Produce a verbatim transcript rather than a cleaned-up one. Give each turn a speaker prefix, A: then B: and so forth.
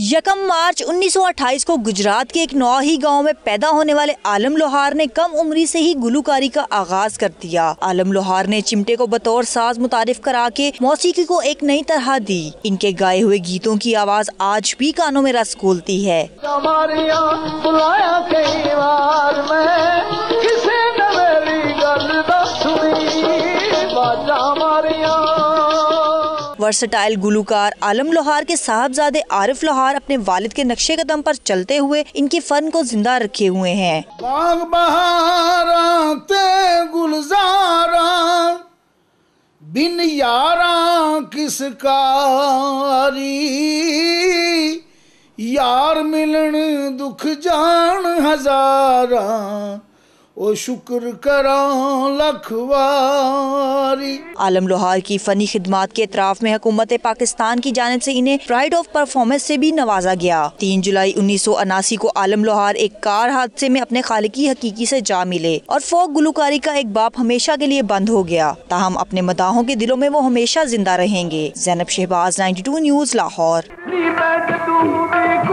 A: यकम मार्च उन्नीस सौ अट्ठाईस को गुजरात के एक नौही गांव में पैदा होने वाले आलम लोहार ने कम उम्री से ही गुलूकारी का आगाज कर दिया। आलम लोहार ने चिमटे को बतौर साज मुतारिफ करा के मौसीकी को एक नई तरह दी। इनके गाए हुए गीतों की आवाज आज भी कानों में रस घोलती है। वर्सटाइल गुलूकार आलम लोहार के साहबजादे आरिफ लोहार अपने वालिद के नक्शे कदम पर चलते हुए इनके फन को जिंदा रखे हुए हैं।
B: बाग बहारा ते गुलजारा बिन यारा किस कारी, यार मिलन दुख जान हजारा ओ शुक्र करा लखवारी।
A: आलम लोहार की फनी खिदमात के इतराफ में हुकूमत पाकिस्तान की जानिब से इन्हें प्राइड ऑफ परफॉर्मेंस से भी नवाजा गया। तीन जुलाई उन्नीस सौ उनासी को आलम लोहार एक कार हादसे में अपने खालिकी हकीकी से जा मिले और फोक गुलूकारी का एक बाप हमेशा के लिए बंद हो गया। ताहम अपने मदाहों के दिलों में वो हमेशा जिंदा रहेंगे। ज़ैनब शहबाज, बानवे न्यूज़, लाहौर।